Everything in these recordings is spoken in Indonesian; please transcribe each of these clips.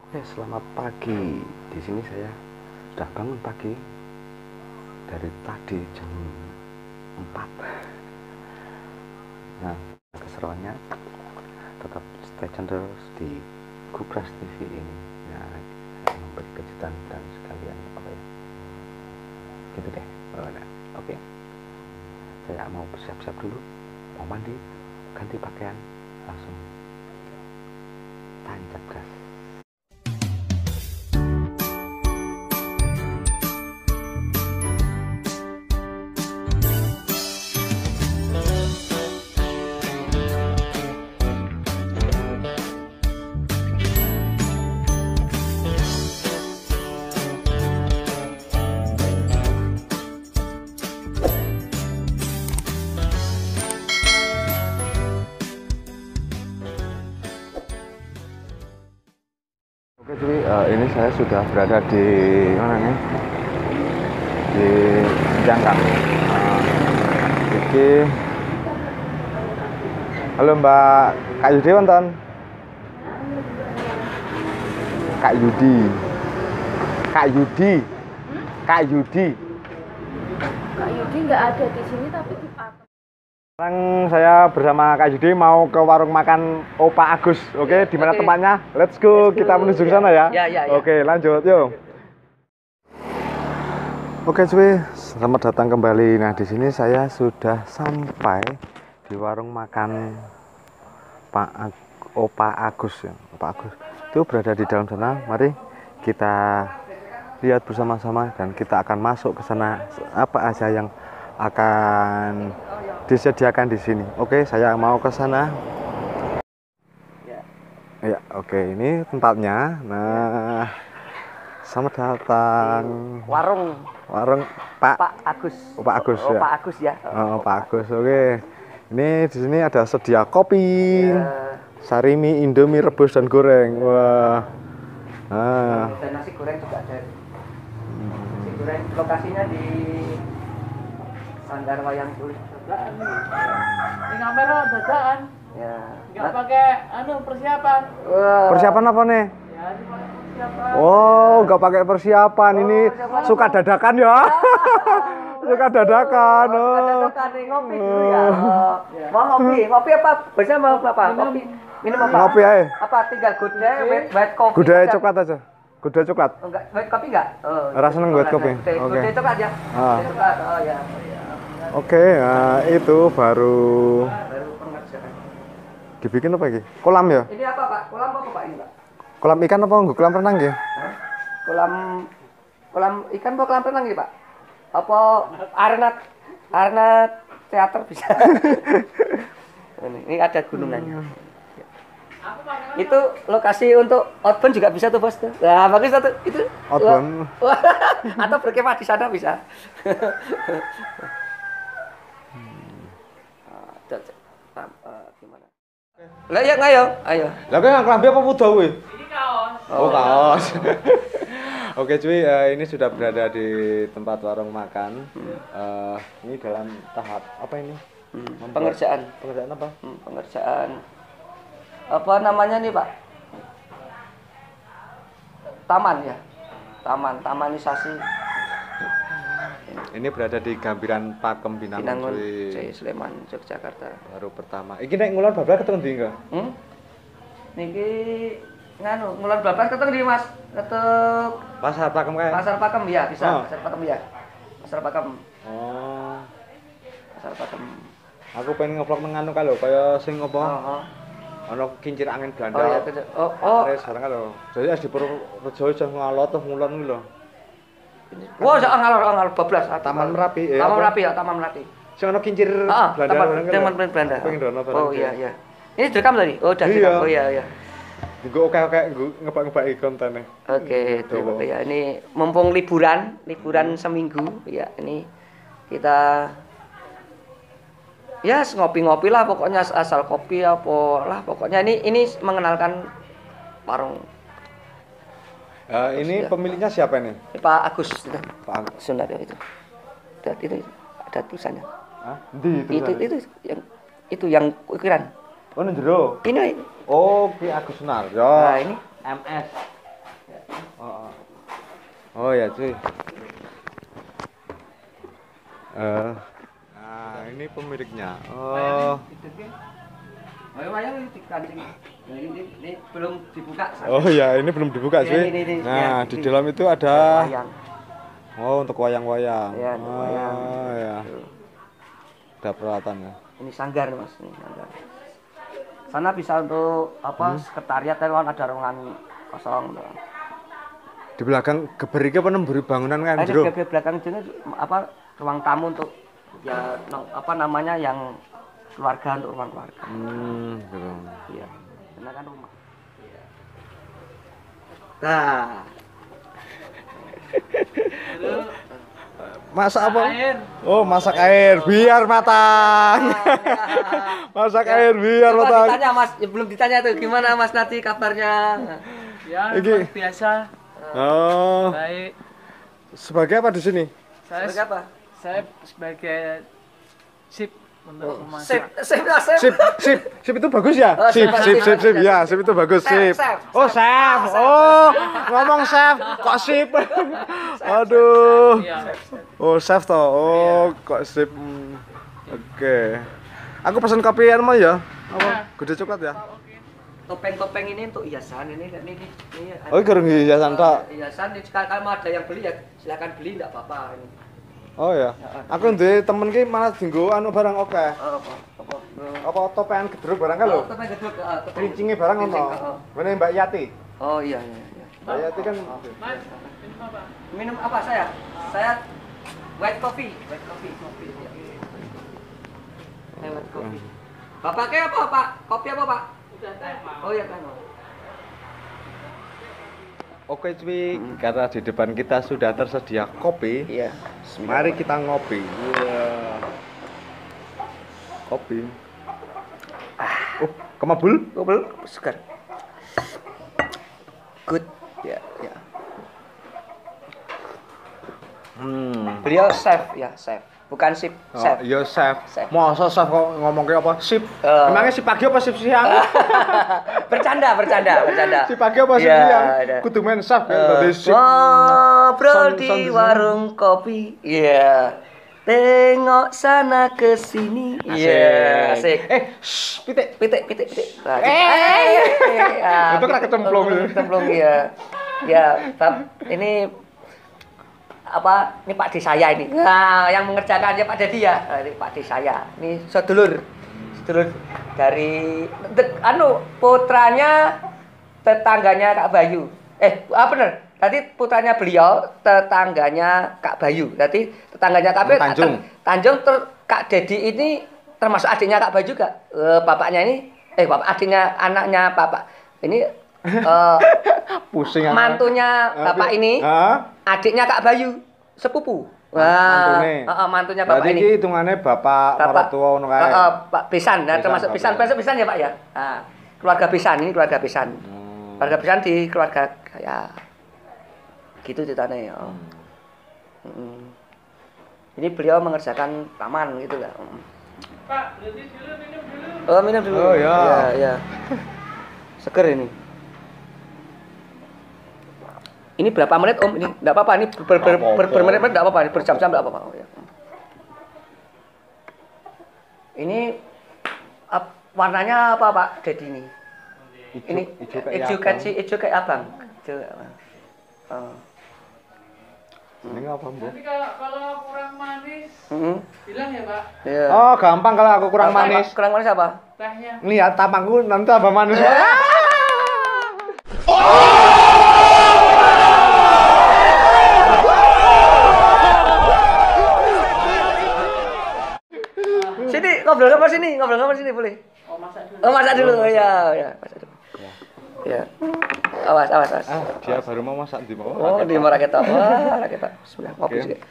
Selamat pagi. Di sini saya sudah bangun pagi dari tadi jam 4. Nah, keseruannya tetap stay tune terus di Gubras TV ini. Nah, saya memberi kejutan dan sekalian apa ya? Gitu deh. Nah, oke. Saya mau bersiap-siap dulu, mau mandi, ganti pakaian, langsung tancap gas. Oke cuy, ini saya sudah berada di mana nih? Di Jangkang. Iki, halo Mbak Kak Yudi wonten? Kak Yudi, Kak Yudi, Kak Yudi. Kak Yudi nggak ada di sini tapi di Pakem. Sekarang saya bersama Kak Yudi mau ke warung makan Opa Agus. Oke, di mana tempatnya? Let's go, kita menuju ke sana ya. Ya. Oke, lanjut yuk. Oke cuy, selamat datang kembali. Nah, di sini saya sudah sampai di warung makan Opa Agus ya. Opa Agus itu berada di dalam sana. Mari kita lihat bersama-sama dan kita akan masuk ke sana. Apa aja yang akan disediakan di sini. Oke, saya mau ke sana. Ya, oke, ini tempatnya. Nah, selamat datang. Warung Pak Agus. Pak Agus ya. Pak Agus ya. Pak Agus. Oke. Ini di sini ada sedia kopi, sarimi, indomie rebus dan goreng. Wah. Dan nasi goreng juga ada. Nasi goreng lokasinya di Sanggar Wayang Kulit. Ini kamera dadakan, Ya. nggak pakai persiapan. Persiapan apa nih? Ya, ini pakai persiapan. Oh, nggak pakai persiapan. Ini suka dadakan ya. Suka dadakan. Oh. Ngopi dulu ya. Mau ngopi apa? Biasanya mau apa? Kopi. Minum apa? Ngopi aja. Apa tinggal gudeg, white coffee? Gudai coklat aja. Gudai coklat. Enggak, white kopi enggak? Oh. Rasa seneng white kopi. Oke. Gudeg coklat ya. Gudeg coklat. Oh ya. Oke, itu baru Baru pengerjaan. dibikin apa lagi? Kolam ya? Ini apa Pak? Kolam apa Pak ini Pak? Kolam ikan apa enggak? Kolam renang ya? Hah? Kolam ikan apa kolam renang ini Pak? Apa arena teater bisa? Ini ada gunungannya. Itu lokasi untuk outbound juga bisa tuh bos tuh. Nah bagus satu itu. Outbound. Atau berkemah di sana bisa. Gimana? Lah ya ayo. Lah kowe nglambi apa muda kuwi? Ini kaos. Oh, kaos. Oke cuy, ini sudah berada di tempat warung makan. Ini dalam tahap apa ini? Pengerjaan. Pengerjaan apa? Pengerjaan apa namanya nih Pak? Taman ya. Tamanisasi Ini berada di Gambiran Pakem Binangun Binangun cuy. Sleman Yogyakarta. Baru pertama. Iki nek ngulon bablas ketemu ndi enggak? Niki nganu ngulon bablas keteng di Mas. Ketuk Pasar Pakem kae. Pasar Pakem ya, bisa. Oh. Pasar Pakem ya. Pasar Pakem. Oh. Pasar Pakem. Aku pengen ngevlog nang anu kae lho, kaya sing apa? Oh. Ana kincir angin Belanda. Oh ya, oh. Wis barang kae lho. Jadi as di Purworejo iso ngalot tuh ngulon kuwi lho. Wah, ngalor bablas. Taman Merapi ya. Taman Merapi ya, Taman Merapi. Sing ana kincir Ah, Belanda. Taman Belanda. Pengen dono barang. Oh iya. Ini direkam tadi? Oh, udah Iya. direkam. Oh iya. Nggo oke-oke ngebak-ngebaki kontene. Oke, Tuh. ya ini mumpung liburan seminggu ya ini kita ya ngopi-ngopi lah pokoknya asal kopi apa lah pokoknya ini mengenalkan warung Ini Ya. pemiliknya siapa ini? Pak Agus itu. Pak Agus. Sunaryo itu. Itu ada tulisannya. Hah? Ndi Itu yang ukiran. Oh, nang jero. Ini. Oh, Ki Agus Sunaryo. Nah, ini MS. Oh ya cuy. Nah ini pemiliknya. Oh. Ayo wayang ini dikancing. Nah, ini belum dibuka. Oh ya ini belum dibuka Ya, cuy. ini, Nah ya, di ini. dalam itu ada. Wayang. Oh untuk wayang-wayang. Ya, untuk wayang. Oh ya. Tuh. Ada peralatannya. Ini sanggar mas, ini sanggar. Sana bisa untuk apa sekretariat kan ada ruangan kosong. Di belakang geberike apa nemburi bangunan kan Ada jero. di belakang sini apa ruang tamu untuk ya apa namanya yang keluarga untuk ruang keluarga. Gitu. Iya, karena kan rumah. Nah, Masak apa? Air. Oh, masak air biar matang. Masak air biar coba matang. ditanya mas, ya, belum ditanya tuh gimana mas Nati kabarnya? Ya, Iki. luar biasa. Oh, Baik. sebagai apa di sini? Saya Sebagai apa? saya sebagai sip untuk Sip, memasak. Sip itu bagus ya? Oh, Sip ya, sip itu bagus, Chef, sip. chef, Oh, chef. Oh, ngomong chef, kok sip? Aduh. Iya. Oh, chef toh. Oh, kok sip. Oke. Aku pesan kopi anu ya. Apa? Gede coklat ya? Topeng-topeng ini untuk hiasan ini Oh, gerung hiasan tok. hiasan ini kalau ada yang beli ya silakan beli enggak apa-apa ini. Oh ya. Aku duwe temen ki malah dienggo anu barang oke. Apa? Apa topengan gedruk barang kan lho? Topeng geduk, Kerincinge barang ono. Mene Mbak Yati. Oh iya. Mbak Yati kan Mas, ini apa? Minum apa saya? Saya white coffee. White coffee. Ya. White coffee. Bapaknya apa, Pak? Kopi apa, Pak? Udah teh. Oh iya kan. Oke cuy, karena di depan kita sudah tersedia kopi. Iya. Mari kita ngopi. Kopi. Oh, kemabul? Ngobrol segar. Good. Ya. Beliau chef ya, chef. Bukan sip, Oh, chef. iya chef. Chef. Masa chef kok ngomong kayak apa? Sip. Emangnya si pagi apa sip siang? Bercanda. Si pagi apa sip Iya, siang? ada. Kudu main chef ya, tadi sip. Ngobrol di Son di sini. warung kopi. Iya. Tengok sana ke sini. Iya, asik. Pitik. Pitik. Nah, Itu kena kecemplung. Kecemplung ya. Ya, ini apa? Ini Pak D saya ini. Nah, yang mengerjakannya Pak Dedi ya. Nah, ini Pak D saya. Ini sedulur dari putranya tetangganya Kak Bayu. Bener. Tadi putranya beliau tetangganya Kak Bayu. Tadi tetangganya Kak Bayu. Tanjung Kak Dedi ini termasuk adiknya Kak Bayu juga. Bapaknya ini adiknya anaknya Bapak. Ini Pusing mantunya Bapak ini. Adiknya Kak Bayu, sepupu. Mantunya Bapak Berarti ini. iki hitungane bapak mertua ngono kae. Pak Besan, nah, termasuk Besan ya Pak ya. Nah, keluarga Besan ini keluarga Besan. Keluarga Besan di keluarga ya gitu ceritanya ya. Ini beliau mengerjakan taman gitu lah. Pak, berarti dulu minum dulu. Oh minum dulu. Oh ya. Ya. Seger ini. Ini berapa menit Om? Ini enggak apa-apa, ini bermenit-menit enggak apa-apa, berjam-jam enggak apa-apa. Oh, ya. Ini warnanya apa Pak Dedi ini? Ini hijau kayak abang. Ini apa, Bu? Nanti kalau kurang manis, bilang ya Pak. Iya. Oh, gampang kalau aku kurang manis. Kurang manis apa? Tehnya. Lihat tampangku nanti tambah manis. Sini ngobrol sini boleh. Oh, masak dulu. Oh masak dulu ya, masak dulu. Ya. Awas. Dia baru mau masak di bawah. Oh, di marah kita. Wah, kita. Bismillah, ngopi Oke. sedikit.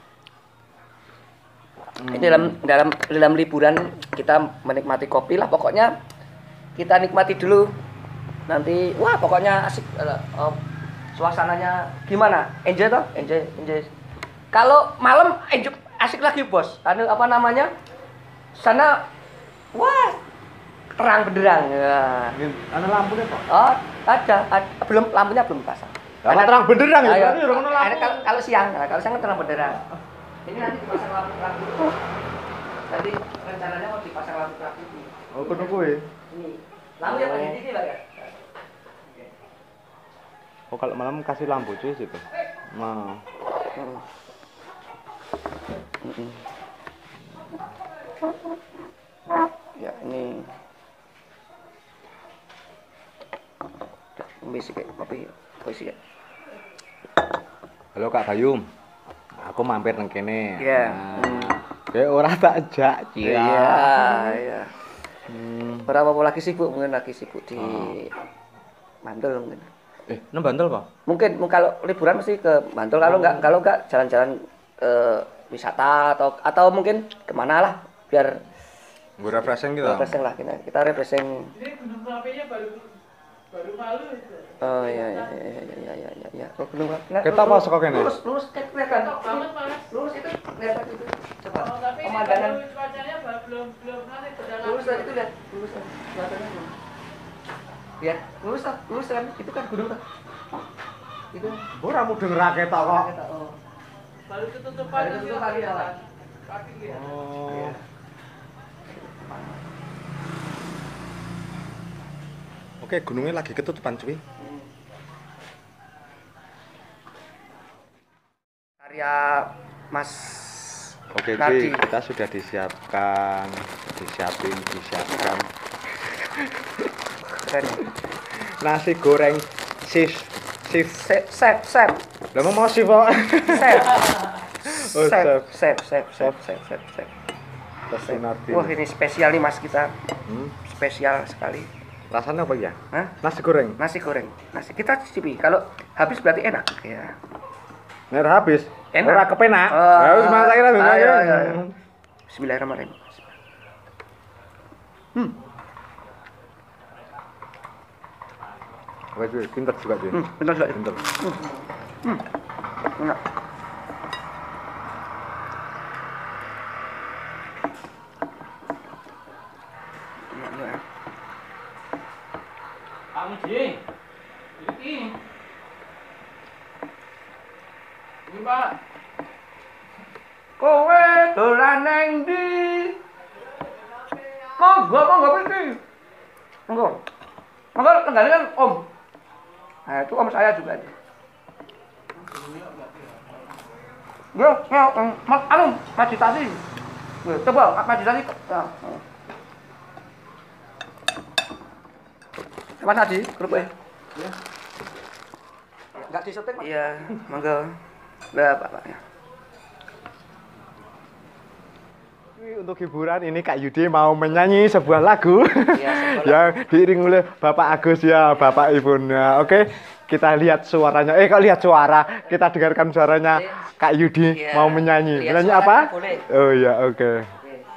Ini dalam liburan kita menikmati kopi lah pokoknya. Kita nikmati dulu. Nanti wah pokoknya asik suasananya gimana? Enjoy toh? Enjoy. Kalau malam asik lagi, Bos. Apa namanya? Sana wah terang benderang. Ya. Ada lampunya, Pak? Oh, ada. Belum lampunya belum pasang. Lah terang benderang ya. Ayo. Berarti ora ono lampu. Kalau siang, nah, kalau siang kan terang benderang. Ini nanti dipasang lampu. Nanti rencananya mau dipasang lampu ini. Oh, kono kuwi. Ini. Lampu yang paling tinggi, Pak ya. Oh, kalau malam kasih lampu cuy situ. Nah. Ya, ini basic kopi ya. Halo Kak Bayu. Aku mampir nang kene. Iya. Kayak ora tak jak, Cia. Iya. Berapa lagi sibuk di Bantul mungkin. Nang Bantul kok? Mungkin kalau liburan mesti ke Bantul, kalau enggak jalan-jalan wisata atau mungkin kemana lah biar Gue refreshing gitu. refreshing lah kita refreshing. Ini gunung Merapinya baru malu itu. Oh iya. Oh, gunung Merapi. Kita masuk ke kene. Lurus kelihatan. Tok banget malas. Lurus itu kelihatan itu. Coba. Oh, tapi ini Pemandangan baru cuacanya belum nanti berjalan. lurus itu lihat, lurus kelihatannya belum. Lihat, lurus kan itu kan gunung kan. Itu. Ora mudeng raket tok kok. Oh. Baru ketutupan Baru ketutupan, itu iya. kaki lihat. Oh. Oke, gunungnya lagi ketutupan cuy. Karya Mas Oke Nardi. cuy, kita sudah disiapkan. Keren. Nasi goreng sif. Sep. Lah mau sif kok. Sep. Oh, Sep. Nasi Nardi. Wah, ini spesial nih Mas kita. Hmm. Spesial sekali. Rasanya apa ya? Hah? Nasi goreng. Nasi goreng. Nasi kita cicipi. Kalau habis berarti enak ya. Nek habis. Enak. Ora kepenak. Oh. Ya wis masak kita Ayo. Bismillahirrahmanirrahim. Oke cuy, pinter juga cuy. Benar juga. Pinter. Enak. Iya. Pak Muji. Ini. Ini Pak. Kowe dolan nang ndi? Monggo pergi. Monggo tenggane kan Om. Nah, itu Om saya juga. Yo, meditasi. Coba meditasi. Mas Adi, grup ya. Enggak di syuting, Mas. Iya, monggo. Lah, Bapaknya. Untuk hiburan ini Kak Yudi mau menyanyi sebuah lagu yang diiring oleh Bapak Agus ya, Bapak Ibunya. Oke, kita lihat suaranya. Kok lihat suara? Kita dengarkan suaranya Kak Yudi mau menyanyi. Menyanyi apa? Oh iya, oke.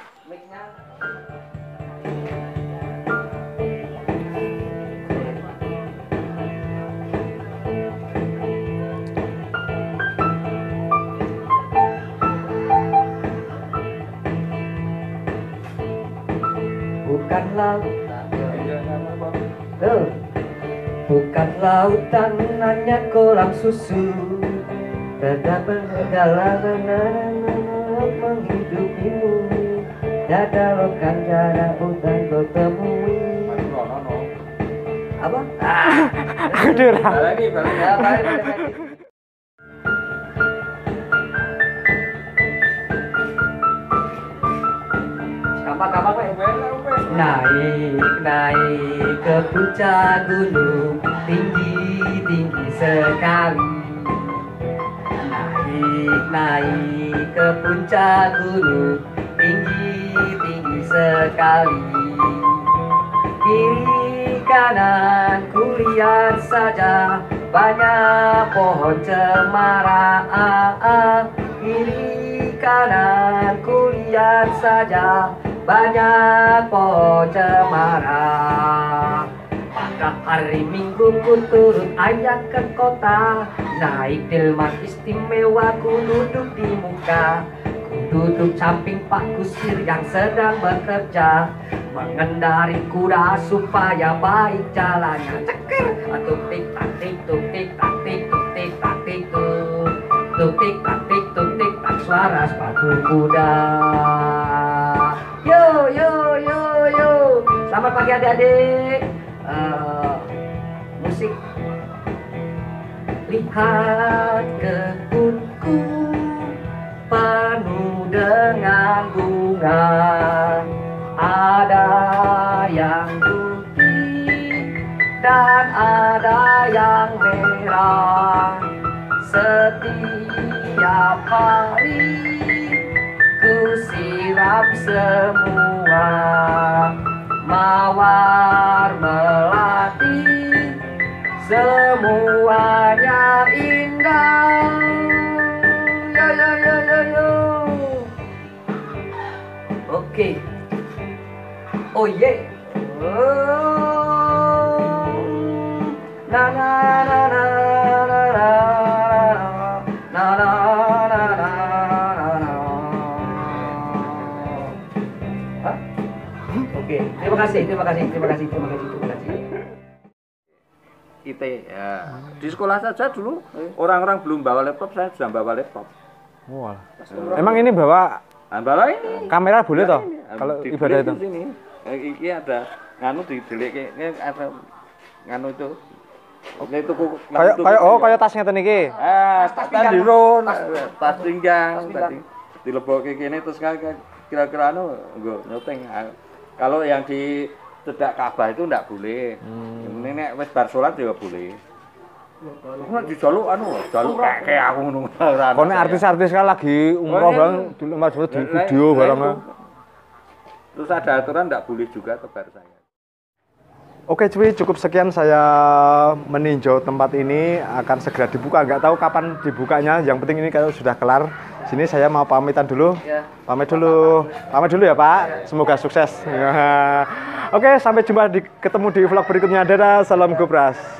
Bukan lautan hanya kolam susu, terdapat segala menghidupimu. Tiada lokan tiada hutan kau temui. Apa? Udah. Balik. Gampang naik ke puncak gunung tinggi sekali. Naik ke puncak gunung tinggi sekali. Kiri kanan kulihat saja banyak pohon cemara. Kiri kanan kulihat saja banyak pohon cemara. Pada hari Minggu ku turun ayah ke kota, naik delman istimewa ku duduk di muka. Ku duduk samping Pak Kusir yang sedang bekerja, mengendari kuda supaya baik jalannya. Ceker, tuk tik tak tik tuk tik tak tik tuk suara sepatu kuda. Yo yo yo yo. Selamat pagi adik-adik. Musik. Lihat kebunku penuh dengan bunga. Ada yang putih dan ada yang merah. Setiap hari ku siram semua. Mawar melati semuanya indah. Yo yo yo yo yo. Oke. Oh yeah. Oh. Na na na na na na na na na na na. Hah? Oke, terima kasih. IT ya. Di sekolah saja dulu orang-orang belum bawa laptop, saya sudah bawa laptop. Wah. Emang ini bawa Bawa ini. kamera boleh toh? Ini. Kalau Di- ibadah di itu. sini. Ini ada nganu di delik ini ada nganu itu. Ini tuku Kayak tas ngeten iki. tas tandiron, tas pinggang, tadi dilebokke kene terus kira-kira anu nggo nyoteng. Kalau yang di cedak Ka'bah itu enggak boleh. Ini nek wis bar salat ya boleh. Nek dijaluk jaluk kayak aku ngono. Kone artis-artis kan lagi umroh bang, dulu mas di video barang. Terus ada aturan enggak boleh juga tebar saya. Oke cuy, cukup sekian saya meninjau tempat ini, akan segera dibuka. Nggak tahu kapan dibukanya, yang penting ini kalau sudah kelar. Sini saya mau pamitan dulu. Ya. Pamit dulu ya Pak. Semoga sukses. Oke, sampai jumpa ketemu di vlog berikutnya. Dadah, salam Gopras.